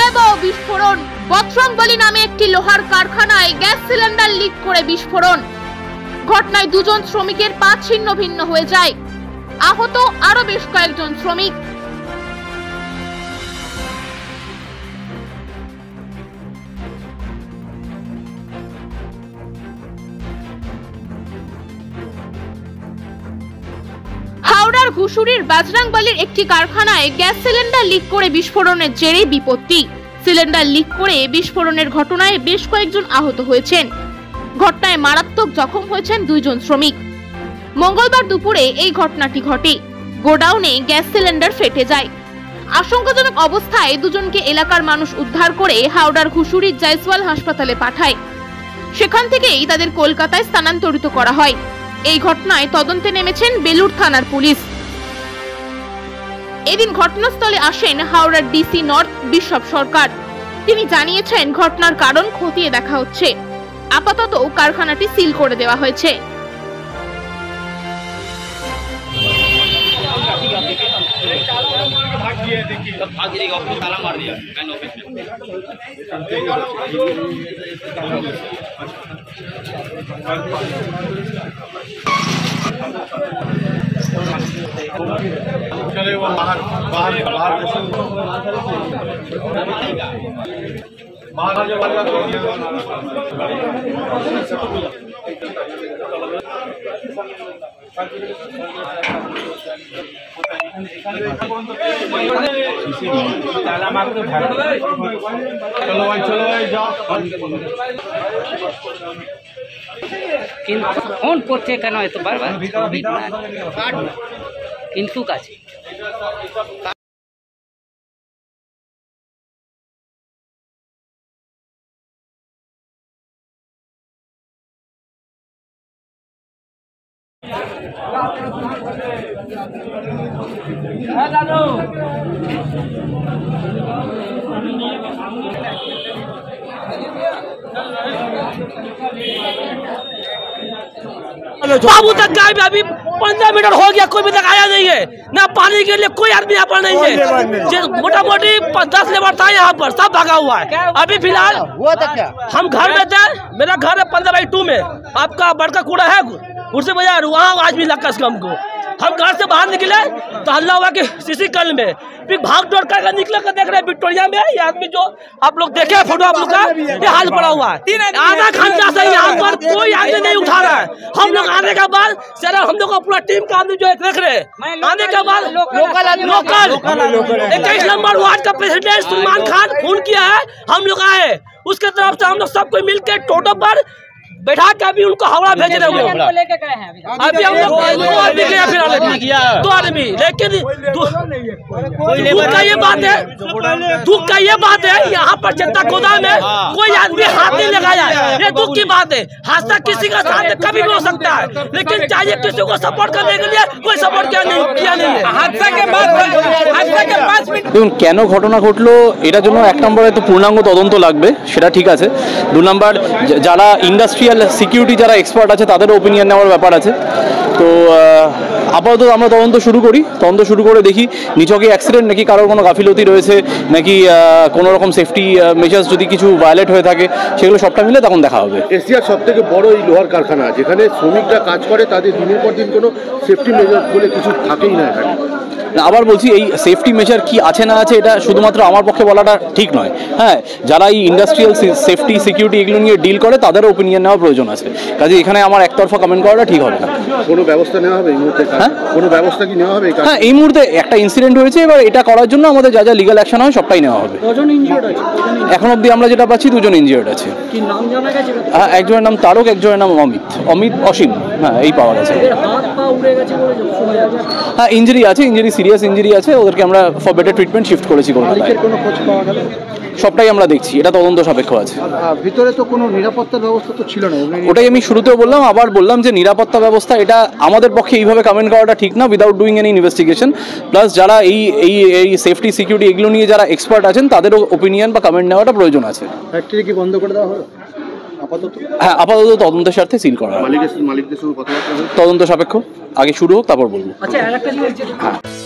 ভয়াবহ বিস্ফোরণ। বজরংবলী নামে একটি লোহার কারখানায় গ্যাস সিলিন্ডার লিক করে বিস্ফোরণ। ঘটনায় দুজন শ্রমিকের পা ছিন্ন ভিন্ন হয়ে যায়। আহত আরো বেশ কয়েকজন শ্রমিক। হাওড়ার ঘুষুরির বজরংবলীর একটি কারখানায় গ্যাস সিলিন্ডার লিক করে বিস্ফোরণের জেরে বিপত্তি। সিলিন্ডার লিক করে বিস্ফোরণের ঘটনায় বেশ কয়েকজন আহত হয়েছেন। ঘটনায় মারাত্মক জখম হয়েছেন দুইজন শ্রমিক। মঙ্গলবার দুপুরে এই ঘটনাটি ঘটে। গোডাউনে গ্যাস সিলিন্ডার ফেটে যায়। আশঙ্কাজনক অবস্থায় দুজনকে এলাকার মানুষ উদ্ধার করে হাওড়ার ঘুষুরির জয়সওয়াল হাসপাতালে পাঠায়। সেখান থেকেই তাদের কলকাতায় স্থানান্তরিত করা হয়। এই ঘটনায় তদন্তে নেমেছেন বেলুর থানার পুলিশ। এদিন ঘটনাস্থলে আসেন হাওড়ার ডিসি নর্থ বিশ্বপ সরকার। তিনি জানিয়েছেন ঘটনার কারণ খতিয়ে দেখা হচ্ছে। আপাতত কারখানাটি সিল করে দেওয়া হয়েছে। चले वो बाहर बाहर बाहर बाहर जो वाला चलो भाई जाओ ফোন করছে কেন এত বারবার কিন্তু কাছে बाबू तक गए अभी 15 मिनट हो गया, कोई भी तक आया नहीं है। ना पानी के लिए कोई आदमी यहाँ पर नहीं है। मोटा मोटी 10 लेबर था यहाँ पर, सब भागा हुआ है। अभी फिलहाल हम घर में थे, मेरा घर है 15/2 में। आपका बड़का कूड़ा है उससे बाजार, वहाँ आज भी लगा इसका हमको। हम घर से बाहर निकले तो हल्ला हुआ कि सीसी कल में, फिर भाग दौड़ कर निकले कर देख रहे हैं विक्टोरिया में ये आदमी जो आप लोग देखे फोटो आप लोग का, ये हाल पड़ा हुआ है। आधा घंटा से यहाँ पर कोई आदमी नहीं उठा रहा है। हम लोग आने के बाद सर हम लोग का पूरा टीम का आदमी जो है देख रहे हैं। आने के बाद लोकल 21 नंबर वार्ड का प्रेसिडेंट सलमान खान फोन किया है, हम लोग आए। उसके तरफ से हम लोग सबको मिलकर टोटो पर बैठा के अभी उनको हावड़ा भेज रहे हैं। अभी हम लोग 2 आदमी गया, फिर 2 आदमी, लेकिन दुख का ये बात है यहाँ पर जनता गोदाम में कोई आदमी हाथ नहीं लगाया है। ये दुख की बात है। हादसा किसी का साथ कभी भी हो सकता है, लेकिन चाहिए किसी को सपोर्ट करने के लिए कोई सपोर्ट किया नहीं है। हादसा के बाद 5 मिनट দেখুন কেন ঘটনা ঘটলো এটার জন্য 1 নম্বরে তো পূর্ণাঙ্গ তদন্ত লাগবে, সেটা ঠিক আছে। 2 নম্বর যারা ইন্ডাস্ট্রিয়াল সিকিউরিটি যারা এক্সপার্ট আছে তাদেরও ওপিনিয়ন নেওয়ার ব্যাপার আছে। তো আপাতত আমরা তদন্ত শুরু করি, তদন্ত শুরু করে দেখি নিছকই অ্যাক্সিডেন্ট নাকি কারোর কোনো গাফিলতি রয়েছে নাকি কোনো রকম সেফটি মেজার্স যদি কিছু ভায়োলেট হয়ে থাকে সেগুলো সবটা মিলে তখন দেখা হবে। এশিয়ার সবথেকে বড় এই লোহার কারখানা, যেখানে শ্রমিকরা কাজ করে তাদের দিনের পর দিন কোনো সেফটি মেজার বলে কিছু থাকেই না এখানে। আবার বলছি এই সেফটি মেজার কি আছে না আছে এটা শুধুমাত্র আমার পক্ষে বলাটা ঠিক নয়। হ্যাঁ, যারা এই ইন্ডাস্ট্রিয়াল সেফটি সিকিউরিটি এগুলো নিয়ে ডিল করে তাদেরও ওপিনিয়ন নেওয়া প্রয়োজন আছে। কাজে এখানে আমার একতরফা কমেন্ট করাটা ঠিক হবে না। কোনো ব্যবস্থা নেওয়া হবে এই মুহূর্তে? হ্যাঁ, কোনো ব্যবস্থা কি নেওয়া হবে? হ্যাঁ, এই মুহূর্তে একটা ইনসিডেন্ট হয়েছে, এবার এটা করার জন্য আমাদের যা যা লিগাল অ্যাকশন হয় সবটাই নেওয়া হবে। কজন ইনজিওর্ড আছে? এখন অবধি আমরা যেটা পাচ্ছি 2 জন ইনজিওর্ড আছে। কি নাম জানা গেছে? হ্যাঁ, একজনের নাম তারক, একজনের নাম অসীম। হ্যাঁ, এই পাওয়া গেছে। হাত পা উড়ে গেছে বলে শোনা যাচ্ছে। হ্যাঁ, ইনজুরি আছে, সিরিয়াস ইনজুরি আছে। ওদেরকে আমরা ফর বেটার ট্রিটমেন্ট শিফট করেছি কলকাতায়। কোনো খোঁজ পাওয়া গেল? সবটাই আমরা দেখছি, এটা তদন্ত সাপেক্ষ আছে। ভিতরে তো কোনো নিরাপত্তা ব্যবস্থা তো ছিল না। ওটাই আমি শুরুতেও বললাম, আবার বললাম যে নিরাপত্তা ব্যবস্থা এটা আমাদের পক্ষে এইভাবে কমেন্ট করাটা ঠিক না without doing any investigation. Plus যারা এই সেফটি সিকিউরিটি এগুলো নিয়ে যারা এক্সপার্ট আছেন তাদেরও ওপিনিয়ন বা কমেন্ট নেওয়াটা প্রয়োজন আছে। ফ্যাক্টরি কি বন্ধ করে দেওয়া হলো আপাতত? হ্যাঁ, আপাতত তদন্তের স্বার্থে সিল করা। মালিকদের সঙ্গে কথাবার্তা তদন্ত সাপেক্ষ, আগে শুরু হোক তারপর বলবো। আচ্ছা, আরেকটা জিনিস